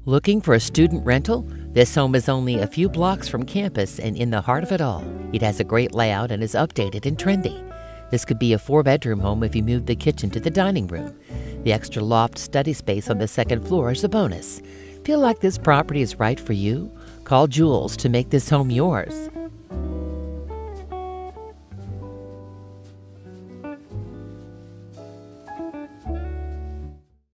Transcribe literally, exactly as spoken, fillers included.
Looking for a student rental? This home is only a few blocks from campus and in the heart of it all. It has a great layout and is updated and trendy. This could be a four-bedroom home if you move the kitchen to the dining room. The extra loft study space on the second floor is a bonus. Feel like this property is right for you? Call Julz to make this home yours.